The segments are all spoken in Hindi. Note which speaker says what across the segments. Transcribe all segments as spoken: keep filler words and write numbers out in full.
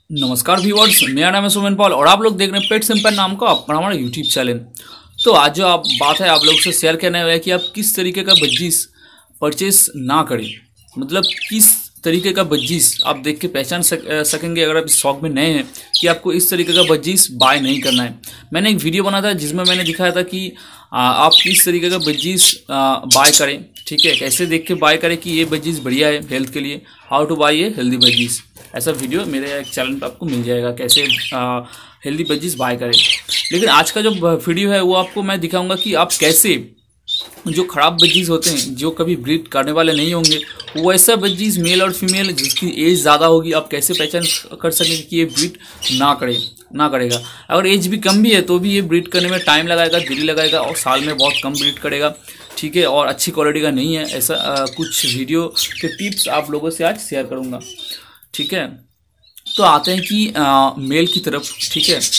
Speaker 1: नमस्कार व्यूअर्स, मेरा नाम है सुमन पॉल और आप लोग देख रहे हैं पेट सिंपल नाम का अपना हमारा यूट्यूब चैनल। तो आज जो आप बात है आप लोग से शेयर करने वाला है कि आप किस तरीके का बज्जीस परचेस ना करें, मतलब किस तरीके का बज्जीस आप देख के पहचान सक, सकेंगे अगर आप इस शौक में नए हैं कि आपको इस तरीके का बज्जीस बाय नहीं करना है। मैंने एक वीडियो बना था जिसमें मैंने दिखाया था कि आ, आप किस तरीके का बज्जीस बाय करें, ठीक है, कैसे देख के बाय करें कि ये बज्जीस बढ़िया है हेल्थ के लिए, हाउ टू बाय ये हेल्दी बज्जीस। ऐसा वीडियो मेरे एक चैनल पर आपको मिल जाएगा कैसे आ, हेल्दी बज्जीस बाय करें। लेकिन आज का जो वीडियो है वो आपको मैं दिखाऊंगा कि आप कैसे जो ख़राब बज्जीस होते हैं जो कभी ब्रीड करने वाले नहीं होंगे, वो ऐसा बज्जीस मेल और फीमेल जिसकी एज ज़्यादा होगी आप कैसे पहचान कर सकेंगे कि ये ब्रीड ना करे ना करेगा। अगर एज भी कम भी है तो भी ये ब्रीड करने में टाइम लगाएगा, देरी लगाएगा और साल में बहुत कम ब्रीड करेगा, ठीक है, और अच्छी क्वालिटी का नहीं है। ऐसा आ, कुछ वीडियो के टिप्स आप लोगों से आज शेयर करूँगा, ठीक है। तो आते हैं कि आ, मेल की तरफ, ठीक है।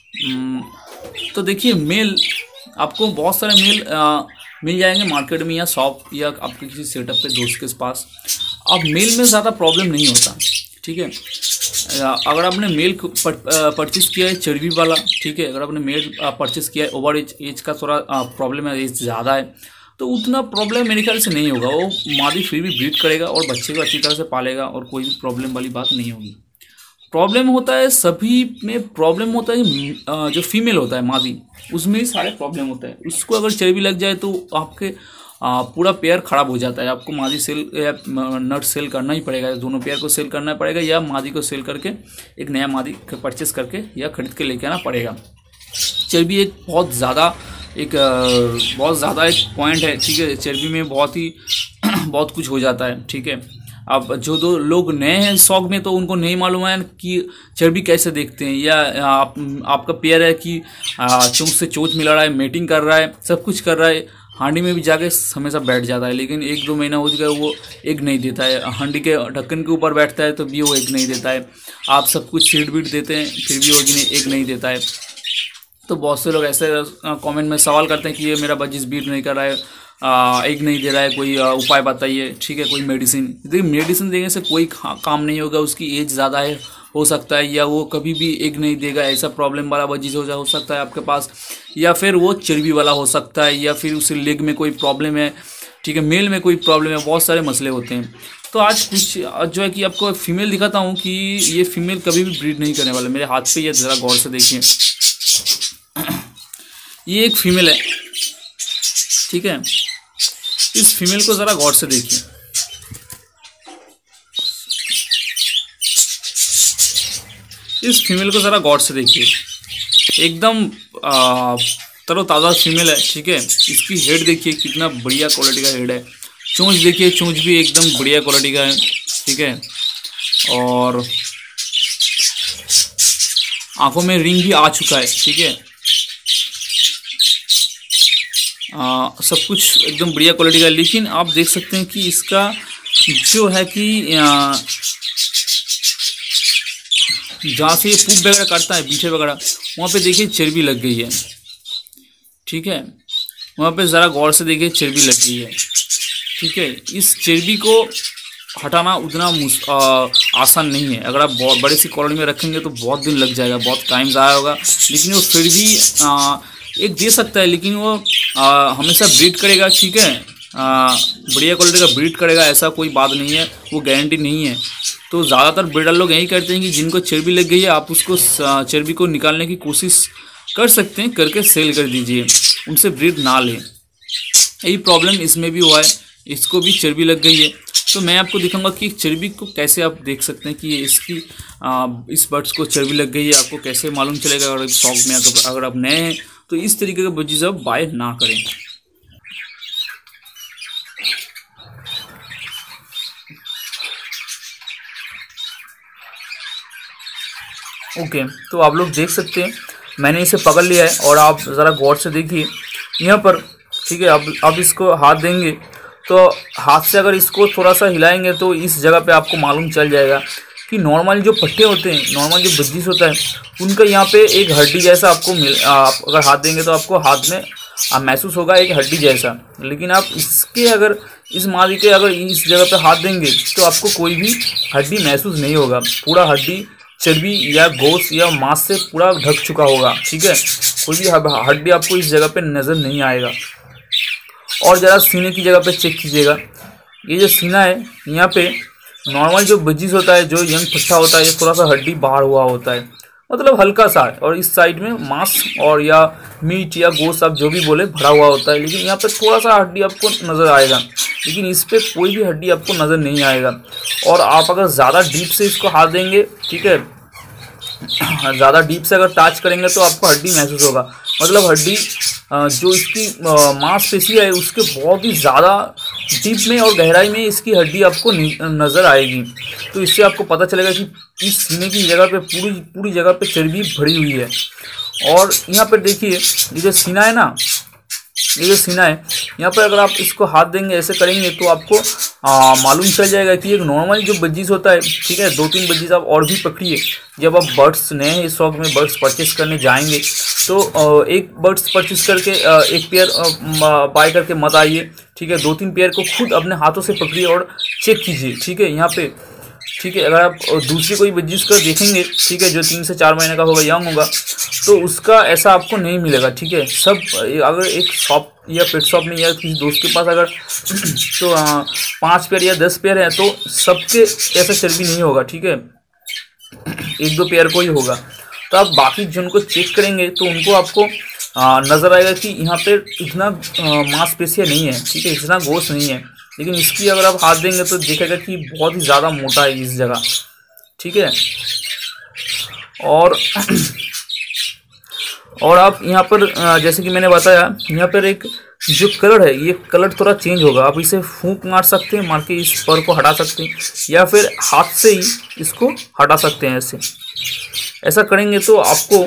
Speaker 1: तो देखिए मेल आपको बहुत सारे मेल आ, मिल जाएंगे मार्केट में या शॉप या आपके किसी सेटअप पे दोस्त के पास। अब मेल में ज़्यादा प्रॉब्लम नहीं होता, ठीक है। अगर आपने मेल परचेस किया है चर्बी वाला, ठीक है, अगर आपने मेल परचेस किया है ओवर एज एज का थोड़ा प्रॉब्लम है, एज ज़्यादा है तो उतना प्रॉब्लम मेरे ख्याल से नहीं होगा। वो मादी फिर भी ब्रीड करेगा और बच्चे को अच्छी तरह से पालेगा और कोई भी प्रॉब्लम वाली बात नहीं होगी। प्रॉब्लम होता है सभी में, प्रॉब्लम होता है जो फीमेल होता है मादी, उसमें ही सारे प्रॉब्लम होता है। उसको अगर चर्बी लग जाए तो आपके पूरा पेयर खराब हो जाता है। आपको मादी सेल या नट सेल करना ही पड़ेगा, दोनों पेयर को सेल करना पड़ेगा या मादी को सेल करके एक नया मादी परचेस करके या खरीद के लेके आना पड़ेगा। चर्बी एक बहुत ज़्यादा एक बहुत ज़्यादा एक पॉइंट है, ठीक है। चर्बी में बहुत ही बहुत कुछ हो जाता है, ठीक है। अब जो दो लोग नए हैं शौक में तो उनको नहीं मालूम है कि चर्बी कैसे देखते हैं, या आप आपका पेयर है कि चोंच से चोंच मिला रहा है, मेटिंग कर रहा है, सब कुछ कर रहा है, हांडी में भी जाके हमेशा बैठ जाता है, लेकिन एक दो महीना हो गया वो एग नहीं देता है। हांडी के ढक्कन के ऊपर बैठता है तो भी वो एग नहीं देता है। आप सब कुछ सीड बीट देते हैं फिर भी वो एग नहीं देता है। तो बहुत से लोग ऐसे कमेंट में सवाल करते हैं कि ये मेरा बज्जीस बीट नहीं कर रहा है, एग नहीं दे रहा है, कोई आ, उपाय बताइए, ठीक है, कोई मेडिसिन। देखिए मेडिसिन देने से कोई काम नहीं होगा, उसकी एज ज़्यादा है हो सकता है, या वो कभी भी एग नहीं देगा, ऐसा प्रॉब्लम वाला बज्जीस हो जा हो सकता है आपके पास, या फिर वो चर्बी वाला हो सकता है, या फिर उसे लेग में कोई प्रॉब्लम है, ठीक है, मेल में कोई प्रॉब्लम है, बहुत सारे मसले होते हैं। तो आज कुछ जो है कि आपको फीमेल दिखाता हूँ कि ये फीमेल कभी भी ब्रीड नहीं करने वाला। मेरे हाथ पे ये ज़रा गौर से देखिए, ये एक फीमेल है, ठीक है। इस फीमेल को ज़रा गौर से देखिए, इस फीमेल को ज़रा गौर से देखिए, एकदम तरोताज़ा फीमेल है, ठीक है। इसकी हेड देखिए कितना बढ़िया क्वालिटी का हेड है, चोंच देखिए, चोंच भी एकदम बढ़िया क्वालिटी का है, ठीक है, और आंखों में रिंग भी आ चुका है, ठीक है। आ, सब कुछ एकदम बढ़िया क्वालिटी का। लेकिन आप देख सकते हैं कि इसका जो है कि जहाँ से ये पूप वगैरह करता है बीठे वगैरह, वहाँ पे देखिए चर्बी लग गई है, ठीक है। वहाँ पे ज़रा गौर से देखिए चर्बी लग गई है, ठीक है। इस चर्बी को हटाना उतना आ, आसान नहीं है। अगर आप बहुत बड़े सी कॉलोनी में रखेंगे तो बहुत दिन लग जाएगा, बहुत टाइम ज़ाया होगा, लेकिन वो फिर भी आ, एक दे सकता है, लेकिन वो आ, हमेशा ब्रीड करेगा, ठीक है, आ, बढ़िया क्वालिटी का ब्रीड करेगा ऐसा कोई बात नहीं है, वो गारंटी नहीं है। तो ज़्यादातर ब्रीडर लोग यही करते हैं कि जिनको चर्बी लग गई है आप उसको चर्बी को निकालने की कोशिश कर सकते हैं, करके सेल कर दीजिए, उनसे ब्रीड ना लें। यही प्रॉब्लम इसमें भी हुआ है, इसको भी चर्बी लग गई है। तो मैं आपको दिखाऊंगा कि चर्बी को कैसे आप देख सकते हैं कि इसकी आ, इस बर्ड्स को चर्बी लग गई है, आपको कैसे मालूम चलेगा। अगर शौक में अगर, अगर आप नए हैं तो इस तरीके के बज्जीस आप बाय ना करें। ओके okay, तो आप लोग देख सकते हैं मैंने इसे पकड़ लिया है और आप ज़रा गौर से देखिए यहाँ पर, ठीक है। अब अब इसको हाथ देंगे तो हाथ से अगर इसको थोड़ा सा हिलाएंगे तो इस जगह पे आपको मालूम चल जाएगा कि नॉर्मल जो पट्टे होते हैं, नॉर्मल जो बज्जीस होता है, उनका यहाँ पे एक हड्डी जैसा आपको मिल, आप अगर हाथ देंगे तो आपको हाथ में आप महसूस होगा एक हड्डी जैसा। लेकिन आप इसके अगर इस मादी के अगर इस जगह पे हाथ देंगे तो आपको कोई भी हड्डी महसूस नहीं होगा, पूरा हड्डी चर्बी या गोश्त या मांस से पूरा ढक चुका होगा। ठीक है, कोई भी हड्डी आपको इस जगह पे नज़र नहीं आएगा। और ज़रा सीने की जगह पे चेक कीजिएगा, ये जो सीना है यहाँ पे नॉर्मल जो बजिस होता है, जो यंग पट्टा होता है, ये थोड़ा सा हड्डी बाहर हुआ होता है, मतलब हल्का सा, और इस साइड में मांस और या मीट या गोश्त आप जो भी बोले भरा हुआ होता है। लेकिन यहाँ पे थोड़ा सा हड्डी आपको नज़र आएगा, लेकिन इस पे कोई भी हड्डी आपको नज़र नहीं आएगा। और आप अगर ज़्यादा डीप से इसको हाथ देंगे, ठीक है, ज़्यादा डीप से अगर टच करेंगे तो आपको हड्डी महसूस होगा, मतलब हड्डी जो इसकी मांसपेशी है उसके बहुत ही ज़्यादा डीप में और गहराई में इसकी हड्डी आपको नज़र आएगी। तो इससे आपको पता चलेगा कि इस सीने की जगह पे पूरी पूरी जगह पे चर्बी भरी हुई है। और यहाँ पर देखिए, ये जो सीना है ना, ये जो सीना है यहाँ पर अगर आप इसको हाथ देंगे, ऐसे करेंगे तो आपको मालूम चल जाएगा कि एक नॉर्मल जो बजिस होता है, ठीक है, दो तीन बजिस आप और भी पकड़िए। जब आप बर्ड्स नए इस शौक में बर्ड्स परचेस करने जाएंगे तो एक बर्ड्स परचेस करके एक पेयर बाय करके मत आइए। ठीक है, दो तीन पेयर को खुद अपने हाथों से पकड़िए और चेक कीजिए। ठीक है, यहाँ पे, ठीक है, अगर आप दूसरी कोई बजिस को देखेंगे, ठीक है, जो तीन से चार महीने का होगा, यंग होगा, तो उसका ऐसा आपको नहीं मिलेगा। ठीक है, सब अगर एक शॉप या पेट शॉप में या किसी दोस्त के पास अगर तो पाँच पेयर या दस पेयर है तो सबके ऐसा चर्बी नहीं होगा। ठीक है, एक दो पेयर को ही होगा। तो आप बाकी जिनको चेक करेंगे तो उनको आपको नज़र आएगा कि यहाँ पे इतना मांसपेशियाँ नहीं है, ठीक है, इतना गोश्त नहीं है। लेकिन इसकी अगर आप हाथ देंगे तो देखेगा कि बहुत ही ज़्यादा मोटा है इस जगह। ठीक है, और और आप यहाँ पर जैसे कि मैंने बताया, यहाँ पर एक जो कलर है, ये कलर थोड़ा चेंज होगा। आप इसे फूंक मार सकते हैं, मार के इस पर को हटा सकते हैं, या फिर हाथ से ही इसको हटा सकते हैं। ऐसे ऐसा करेंगे तो आपको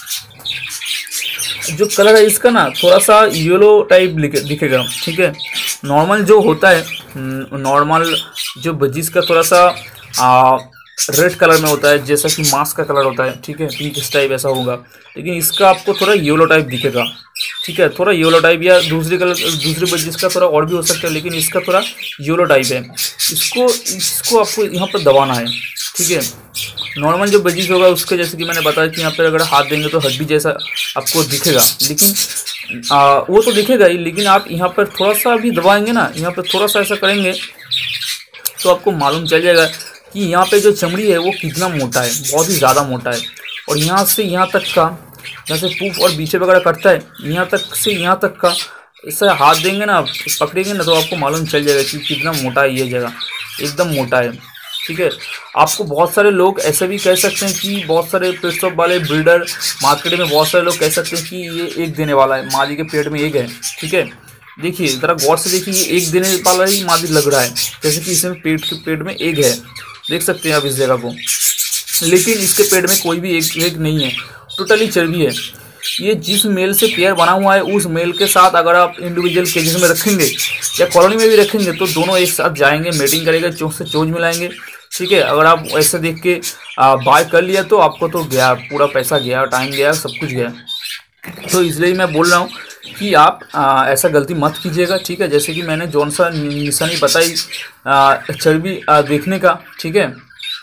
Speaker 1: जो कलर है इसका ना थोड़ा सा येलो टाइप दिखेगा। ठीक है, नॉर्मल जो होता है, नॉर्मल जो बजिस का थोड़ा सा आ, रेड कलर में होता है, जैसा कि मांस का कलर होता है। ठीक है, पिंक टाइप ऐसा होगा, लेकिन इसका आपको थोड़ा येलो टाइप दिखेगा। ठीक है, थोड़ा येलो टाइप, या दूसरी कलर दूसरी बजिस का थोड़ा और भी हो सकता है, लेकिन इसका थोड़ा येलो टाइप है। इसको इसको आपको यहाँ पर दबाना है। ठीक है, नॉर्मल जो बजिस होगा उसके जैसे कि मैंने बताया कि यहाँ पर अगर हाथ देंगे तो हड्डी जैसा आपको दिखेगा, लेकिन आ, वो तो दिखेगा ही, लेकिन आप यहाँ पर थोड़ा सा भी दबाएंगे ना, यहाँ पर थोड़ा सा ऐसा करेंगे तो आपको मालूम चल जाएगा कि यहाँ पे जो चमड़ी है वो कितना मोटा है, बहुत ही ज़्यादा मोटा है। और यहाँ से यहाँ तक का, जैसे पूफ और बीचे वगैरह कटता है, यहाँ तक से यहाँ तक का ऐसा हाथ देंगे ना, पकड़ेंगे ना, तो आपको मालूम चल जाएगा कि कितना मोटा है ये जगह, एकदम मोटा है। ठीक है, आपको बहुत सारे लोग ऐसे भी कह सकते हैं कि बहुत सारे पेट शॉप वाले ब्रीडर मार्केट में बहुत सारे लोग कह सकते हैं कि ये एक देने वाला है, मादी के पेट में एक है। ठीक है, देखिए ज़रा गौर से देखिए, ये एक देने वाला ही मादी लग रहा है, जैसे कि इसमें पेट के पेट में एक है, देख सकते हैं आप इस जगह को, लेकिन इसके पेट में कोई भी एक एक नहीं है, टोटली चर्बी है। ये जिस मेल से पेयर बना हुआ है उस मेल के साथ अगर आप इंडिविजुअल केजेस में रखेंगे या कॉलोनी में भी रखेंगे तो दोनों एक साथ जाएंगे, मेटिंग करेंगे, चोंच से चोंच मिलाएंगे। ठीक है, अगर आप ऐसे देख के बाय कर लिया तो आपको तो गया, पूरा पैसा गया, टाइम गया, सब कुछ गया। तो इसलिए मैं बोल रहा हूँ कि आप आ, ऐसा गलती मत कीजिएगा। ठीक है, जैसे कि मैंने जौन सा निशानी बताई चर्बी आ, देखने का, ठीक है,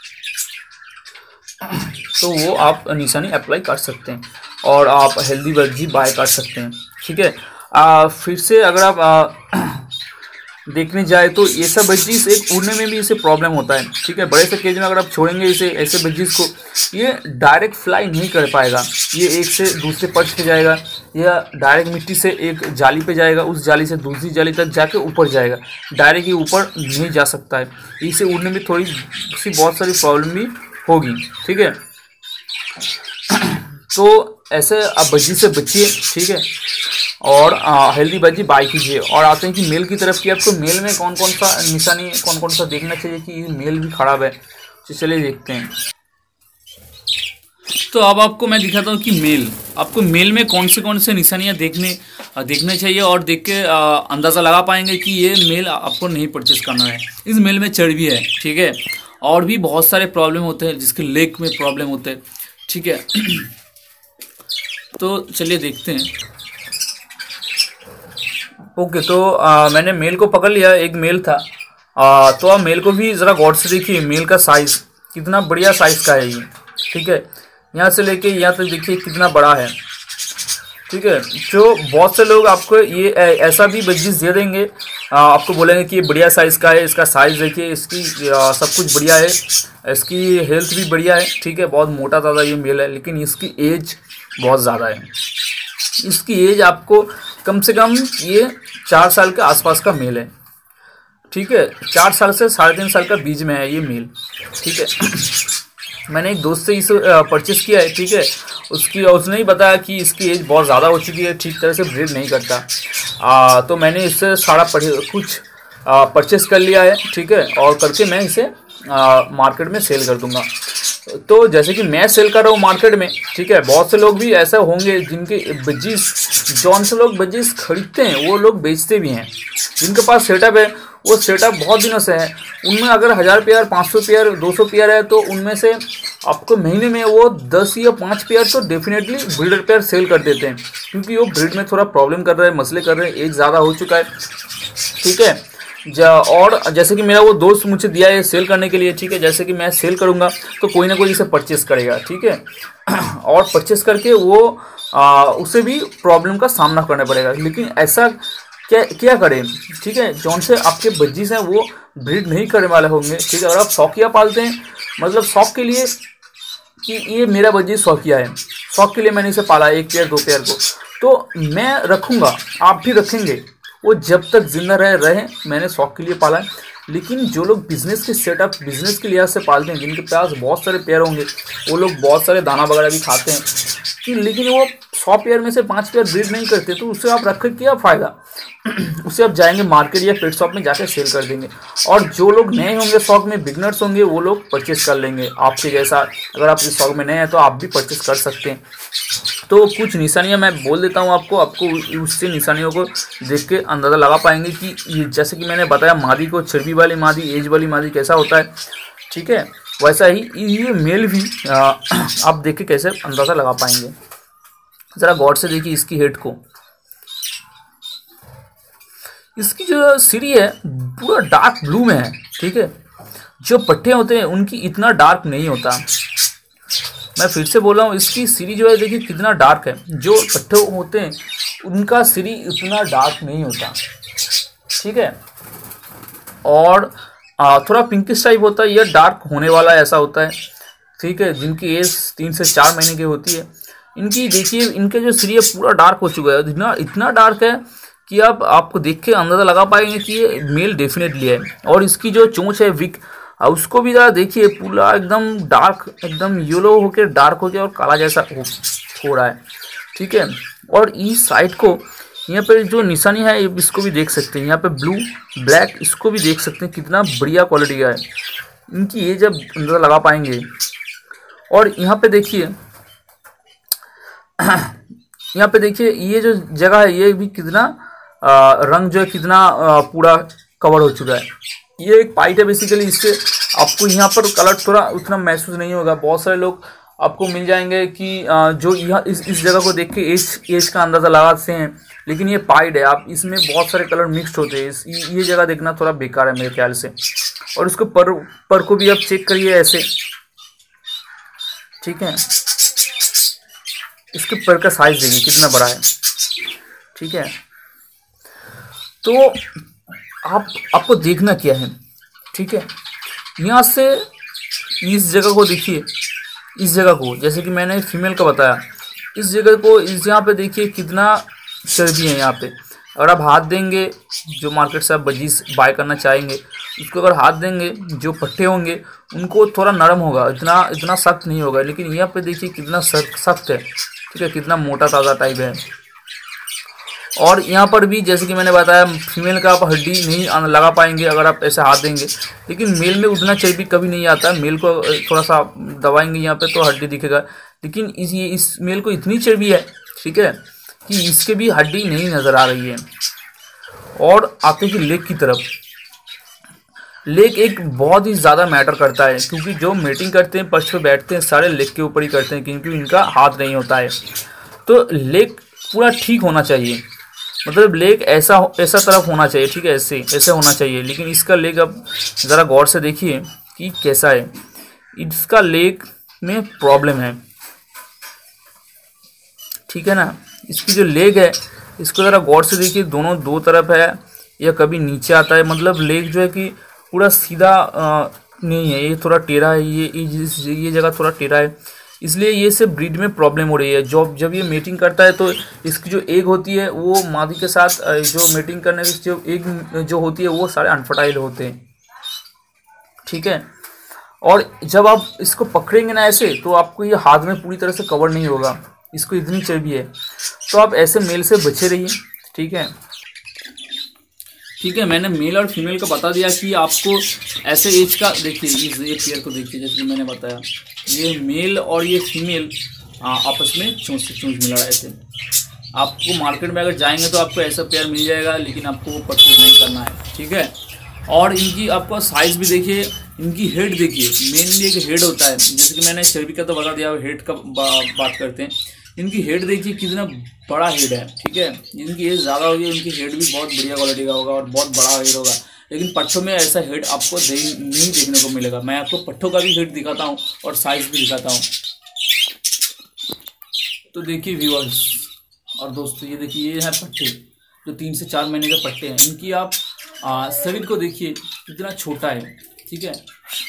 Speaker 1: तो वो आप निशानी अप्लाई कर सकते हैं और आप हेल्दी वर्जी बाय कर सकते हैं। ठीक है, आ, फिर से अगर आप आ, देखने जाए तो ये सब बजिस एक उड़ने में भी इसे प्रॉब्लम होता है। ठीक है, बड़े से केज में अगर आप छोड़ेंगे इसे ऐसे बजिस को, ये डायरेक्ट फ्लाई नहीं कर पाएगा, ये एक से दूसरे पर्च पे जाएगा या डायरेक्ट मिट्टी से एक जाली पे जाएगा, उस जाली से दूसरी जाली तक जाके ऊपर जाएगा, डायरेक्ट ही ऊपर नहीं जा सकता है। इसे उड़ने में थोड़ी सी बहुत सारी प्रॉब्लम भी होगी। ठीक है, तो ऐसे आप बज्जी से बचिए। ठीक है, और हेल्दी बज्जी बाय कीजिए। और आते हैं कि मेल की तरफ की, आपको मेल में कौन कौन सा निशानी, कौन कौन सा देखना चाहिए कि ये मेल भी खराब है, तो चलिए देखते हैं। तो अब आपको मैं दिखाता हूँ कि मेल, आपको मेल में कौन से कौन से निशानियाँ देखने देखने चाहिए और देख के अंदाज़ा लगा पाएंगे कि ये मेल आपको नहीं परचेस करना है। इस मेल में चर्बी है। ठीक है, और भी बहुत सारे प्रॉब्लम होते हैं, जिसके लेग में प्रॉब्लम होते हैं। ठीक है, तो चलिए देखते हैं। ओके, तो आ, मैंने मेल को पकड़ लिया, एक मेल था। आ, तो आप मेल को भी ज़रा गौर से देखिए, मेल का साइज़ कितना बढ़िया साइज़ का है ये। ठीक है, यहाँ से लेके यहाँ तक देखिए कितना बड़ा है। ठीक है, जो बहुत से लोग आपको ये ऐसा भी बज्जीस दे देंगे, आपको बोलेंगे कि ये बढ़िया साइज़ का है, इसका साइज़ देखिए, इसकी सब कुछ बढ़िया है, इसकी हेल्थ भी बढ़िया है। ठीक है, बहुत मोटा ताज़ा ये मेल है, लेकिन इसकी एज बहुत ज़्यादा है। इसकी एज आपको कम से कम ये चार साल के आसपास का मेल है। ठीक है, चार साल से साढ़े तीन साल का बीच में है ये मेल। ठीक है, मैंने एक दोस्त से इसे परचेस किया है। ठीक है, उसकी उसने ही बताया कि इसकी एज बहुत ज़्यादा हो चुकी है, ठीक तरह से ब्रीड नहीं करता। आ, तो मैंने इससे सारा कुछ परचेस कर लिया है। ठीक है, और करके मैं इसे आ, मार्केट में सेल कर दूंगा। तो जैसे कि मैं सेल कर रहा हूँ मार्केट में, ठीक है, बहुत से लोग भी ऐसे होंगे जिनके बज्जीस, जौन से लोग बज्जीस खरीदते हैं वो लोग बेचते भी हैं। जिनके पास सेटअप है वो सेटअप बहुत दिनों से है, उनमें अगर हज़ार पेयर, पाँच सौ पेयर, दो सौ पेयर है तो उनमें से आपको महीने में वो दस या पाँच पेयर तो डेफिनेटली ब्रीडर पेयर सेल कर देते हैं, क्योंकि वो ब्रीड में थोड़ा प्रॉब्लम कर रहे हैं, मसले कर रहे हैं, एज ज़्यादा हो चुका है। ठीक है, और जैसे कि मेरा वो दोस्त मुझे दिया है सेल करने के लिए। ठीक है, जैसे कि मैं सेल करूँगा तो कोई ना कोई इसे परचेस करेगा। ठीक है, और परचेस करके वो आ, उसे भी प्रॉब्लम का सामना करना पड़ेगा। लेकिन ऐसा क्या क्या करें? ठीक है, जौन से आपके बज्जीस हैं वो ब्रीड नहीं करने वाले होंगे। ठीक है, अगर आप शौकिया पालते हैं, मतलब शौक के लिए कि ये मेरा बज्जीस शौकिया है, शौक के लिए मैंने इसे पाला एक पेयर दो पेयर को, तो मैं रखूँगा, आप भी रखेंगे, वो जब तक जिंदा रहे रहे मैंने शौक के लिए पाला है। लेकिन जो लोग बिजनेस के सेटअप, बिजनेस के लिहाज से पालते हैं, जिनके पास बहुत सारे पेयर होंगे, वो लोग बहुत सारे दाना वगैरह भी खाते हैं, कि लेकिन वो सौ पेयर में से पाँच पेयर ब्रीड नहीं करते, तो उससे आप रख के क्या फ़ायदा? उससे आप जाएंगे मार्केट या पेट शॉप में जाकर सेल कर देंगे। और जो लोग नए होंगे शौक में, बिगनर्स होंगे, वो लोग परचेस कर लेंगे आपके जैसा। अगर आप इस शौक में नए हैं तो आप भी परचेस कर सकते हैं। तो कुछ निशानियां मैं बोल देता हूं आपको, आपको उससे निशानियों को देख के अंदाज़ा लगा पाएंगे कि ये, जैसे कि मैंने बताया मादी को, चर्बी वाली मादी, एज वाली मादी कैसा होता है। ठीक है, वैसा ही ये मेल भी आ, आप देख के कैसे अंदाज़ा लगा पाएंगे। ज़रा गौर से देखिए इसकी हेड को, इसकी जो सिरी है पूरा डार्क ब्लू में है। ठीक है, जो पट्टे होते हैं उनकी इतना डार्क नहीं होता। मैं फिर से बोल रहा हूँ, इसकी सिरी जो है देखिए कितना डार्क है। जो पट्टे होते हैं उनका सिरी इतना डार्क नहीं होता। ठीक है, और आ, थोड़ा पिंकिश टाइप होता है, यह डार्क होने वाला ऐसा होता है। ठीक है, जिनकी एज तीन से चार महीने की होती है, इनकी देखिए, इनके जो सिरी है पूरा डार्क हो चुका है, इतना इतना डार्क है कि आप आपको देख के अंदाज़ा लगा पाएंगे कि ये मेल डेफिनेटली है। और इसकी जो चोंच है विक, उसको भी ज़रा देखिए, पूरा एकदम डार्क, एकदम येलो होकर डार्क हो गया और काला जैसा हो, हो रहा है। ठीक है, और इस साइड को यहाँ पे जो निशानी है इसको भी देख सकते हैं, यहाँ पे ब्लू ब्लैक, इसको भी देख सकते हैं कितना बढ़िया क्वालिटी का है। इनकी ये जब अंदाज़ा लगा पाएंगे। और यहाँ पे देखिए, यहाँ पे देखिए ये जो जगह है ये भी कितना आ, रंग जो है कितना आ, पूरा कवर हो चुका है। ये एक पाइट है बेसिकली, इससे आपको यहाँ पर कलर थोड़ा उतना महसूस नहीं होगा। बहुत सारे लोग आपको मिल जाएंगे कि आ, जो यहाँ इस इस जगह को देख के एज एज का अंदाज़ा लगाते हैं, लेकिन ये पाइड है, आप इसमें बहुत सारे कलर मिक्स्ड होते हैं। इस ये जगह देखना थोड़ा बेकार है मेरे ख्याल से। और इसको पर पर को भी आप चेक करिए ऐसे। ठीक है, इसके पर का साइज देखिए कितना बड़ा है। ठीक है, तो आप आपको देखना क्या है। ठीक है, यहाँ से इस जगह को देखिए, इस जगह को, जैसे कि मैंने फीमेल का बताया, इस जगह को, इस यहाँ पे देखिए कितना चर्बी है यहाँ पे। अगर आप हाथ देंगे, जो मार्केट से आप बजीज बाय करना चाहेंगे, उसको अगर हाथ देंगे, जो पट्टे होंगे उनको थोड़ा नरम होगा, इतना इतना सख्त नहीं होगा। लेकिन यहाँ पे देखिए कितना सख्त है। ठीक है, कितना मोटा ताज़ा टाइप है। और यहाँ पर भी जैसे कि मैंने बताया, फीमेल का आप हड्डी नहीं लगा पाएंगे अगर आप ऐसे हाथ देंगे, लेकिन मेल में उतना चर्बी कभी नहीं आता। मेल को थोड़ा सा दबाएंगे यहाँ पे तो हड्डी दिखेगा, लेकिन इस ये इस मेल को इतनी चर्बी है, ठीक है, कि इसके भी हड्डी नहीं नज़र आ रही है। और आते कि लेग की तरफ, लेग एक बहुत ही ज़्यादा मैटर करता है, क्योंकि जो मीटिंग करते हैं, पर्च पे बैठते हैं, सारे लेग के ऊपर ही करते हैं, क्योंकि इनका हाथ नहीं होता है। तो लेग पूरा ठीक होना चाहिए, मतलब लेग ऐसा ऐसा तरफ होना चाहिए। ठीक है, ऐसे ऐसे होना चाहिए। लेकिन इसका लेग अब ज़रा गौर से देखिए कि कैसा है। इसका लेग में प्रॉब्लम है, ठीक है ना। इसकी जो लेग है इसको ज़रा गौर से देखिए, दोनों दो तरफ है या कभी नीचे आता है, मतलब लेग जो है कि पूरा सीधा आ, नहीं है, ये थोड़ा टेढ़ा है, ये ये, ये जगह थोड़ा टेढ़ा है, इसलिए ये से ब्रीड में प्रॉब्लम हो रही है। जब जब ये मीटिंग करता है तो इसकी जो एग होती है वो मादी के साथ जो मीटिंग करने की जो एग जो होती है वो सारे अनफर्टाइल होते हैं, ठीक है। और जब आप इसको पकड़ेंगे ना ऐसे तो आपको ये हाथ में पूरी तरह से कवर नहीं होगा, इसको इतनी चर्बी है, तो आप ऐसे मेल से बचे रहिए, ठीक है। ठीक है, मैंने मेल और फीमेल का बता दिया कि आपको ऐसे एज का देखिए, इस ये पेयर को देखिए, जैसे कि मैंने बताया ये मेल और ये फीमेल आपस में चोंच से चोंच मिला रहा है। ऐसे आपको मार्केट में अगर जाएंगे तो आपको ऐसा पेयर मिल जाएगा, लेकिन आपको वो परचेज नहीं करना है, ठीक है। और इनकी आपको साइज़ भी देखिए, इनकी हेड देखिए, मेनली एक हेड होता है, जैसे कि मैंने चर्बी का तो बता दिया, हेड का बा, बात करते हैं। इनकी हेड देखिए कितना बड़ा हेड है, ठीक है। जिनकी एज ज़्यादा होगी उनकी हेड भी बहुत बढ़िया क्वालिटी का होगा और बहुत बड़ा हेड होगा, लेकिन पट्ठों में ऐसा हेड आपको नहीं देखने को मिलेगा। मैं आपको पट्ठों का भी हेड दिखाता हूँ और साइज़ भी दिखाता हूँ। तो देखिए व्यूअर्स और दोस्तों, ये देखिए ये है पट्टे, जो तीन से चार महीने के पट्टे हैं। इनकी आप शरीर को देखिए कितना छोटा है, ठीक है,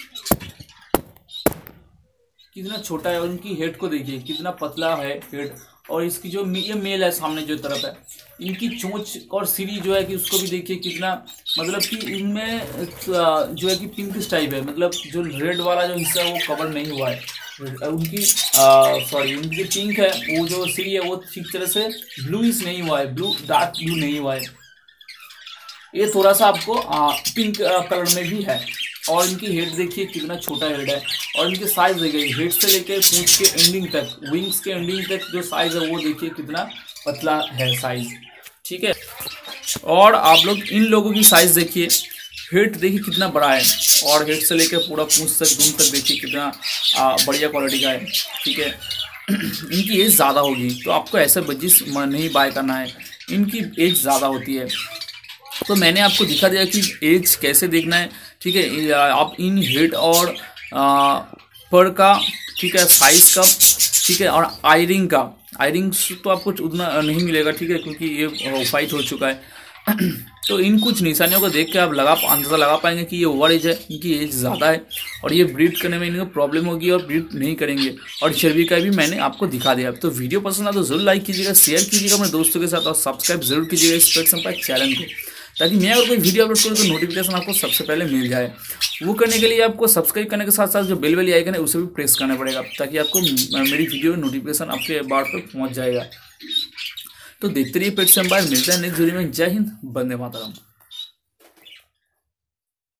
Speaker 1: कितना छोटा है। और इनकी हेड को देखिए कितना पतला है हेड। और इसकी जो ये मेल है सामने जो तरफ है, इनकी चोंच और सिरी जो है कि उसको भी देखिए कितना, मतलब कि इनमें जो है कि पिंक टाइप है, मतलब जो रेड वाला जो हिस्सा है वो कवर नहीं हुआ है। उनकी सॉरी उनकी जो पिंक है वो जो सिरी है वो ठीक तरह से ब्लूइश नहीं हुआ है, ब्लू डार्क ब्लू नहीं हुआ है, ये थोड़ा सा आपको आ, पिंक कलर में भी है। और इनकी हेड देखिए कितना छोटा हेड है। और इनकी साइज देखिए, हेड से लेकर पूंछ के एंडिंग तक, विंग्स के एंडिंग तक जो साइज है वो देखिए कितना पतला है साइज, ठीक है। और आप लोग इन लोगों की साइज देखिए, हेड देखिए कितना बड़ा है, और हेड से लेकर पूरा पूंछ तक दूम तक देखिए कितना बढ़िया क्वालिटी का है, ठीक है। इनकी एज ज़्यादा होगी तो आपको ऐसा बजिस नहीं बाय करना है, इनकी एज ज़्यादा होती है। तो मैंने आपको दिखा दिया कि एज कैसे देखना है, ठीक है। आप इन हेड और आ, पर का, ठीक है, साइज का, ठीक है, और आयरिंग का, आयरिंग तो आपको उतना नहीं मिलेगा, ठीक है, क्योंकि ये फाइट हो चुका है। तो इन कुछ निशानियों को देख के आप लगा अंदाजा लगा पाएंगे कि ये ओवर एज है, इनकी एज ज़्यादा है और ये ब्रीड करने में इनको प्रॉब्लम होगी और ब्रीड नहीं करेंगे। और चर्बी का भी मैंने आपको दिखा दिया। तो वीडियो पसंद आए तो जरूर लाइक कीजिएगा, शेयर कीजिएगा अपने दोस्तों के साथ, और सब्सक्राइब जरूर कीजिएगा इस पेट संपर्क चैनल को, ताकि मैं अगर कोई वीडियो अपलोड करूँ तो नोटिफिकेशन आपको सबसे पहले मिल जाए। वो करने के लिए आपको सब्सक्राइब करने के साथ साथ जो बेल वाली आइकन है उसे भी प्रेस करना पड़ेगा, ताकि आपको मेरी वीडियो नोटिफिकेशन आपके बार पर पहुंच जाएगा। तो देखते रहिए पेट संपर्क, मिलता है नेक्स्ट वीडियो में। जय हिंद, वंदे मातरम।